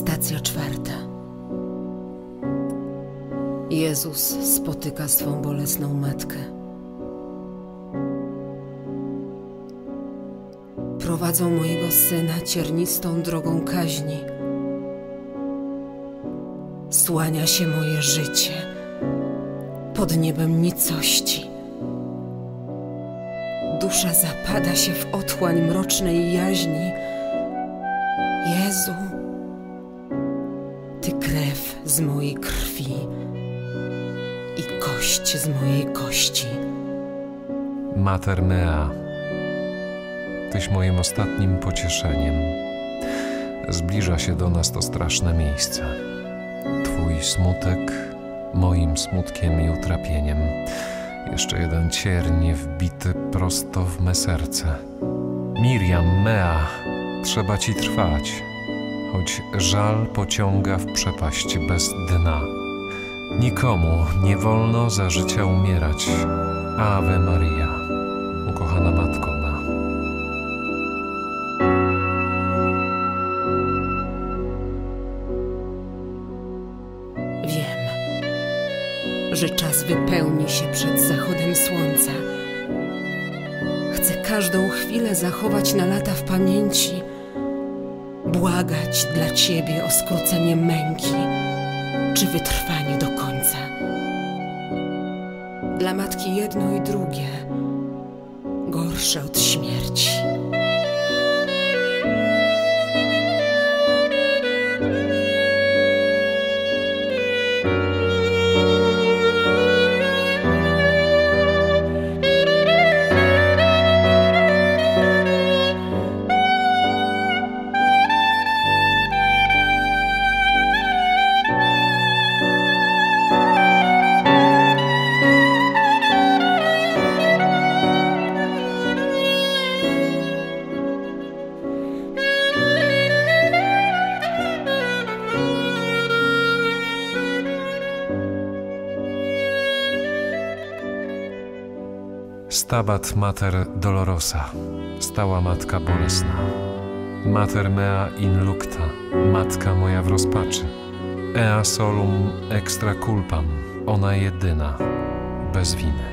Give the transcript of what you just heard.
Stacja 4. Jezus spotyka swą bolesną matkę. Prowadzą mojego syna ciernistą drogą kaźni. Słania się moje życie pod niebem nicości. Dusza zapada się w otchłań mrocznej jaźni. Jezu, Ty krew z mojej krwi i kość z mojej kości. Mater mea, Tyś moim ostatnim pocieszeniem. Zbliża się do nas to straszne miejsce. Twój smutek moim smutkiem i utrapieniem. Jeszcze jeden cierń wbity prosto w me serce. Miriam mea, trzeba Ci trwać, choć żal pociąga w przepaść bez dna. Nikomu nie wolno za życia umierać. Ave Maria, ukochana Matko ma. Wiem, że czas wypełni się przed zachodem słońca. Chcę każdą chwilę zachować na lata w pamięci, błagać dla Ciebie o skrócenie męki czy wytrwanie do końca. Dla matki jedno i drugie gorsze od śmierci. Stabat Mater Dolorosa, stała Matka bolesna. Mater mea in lucta, Matka moja w rozpaczy. Ea solum extra culpam, ona jedyna, bez winy.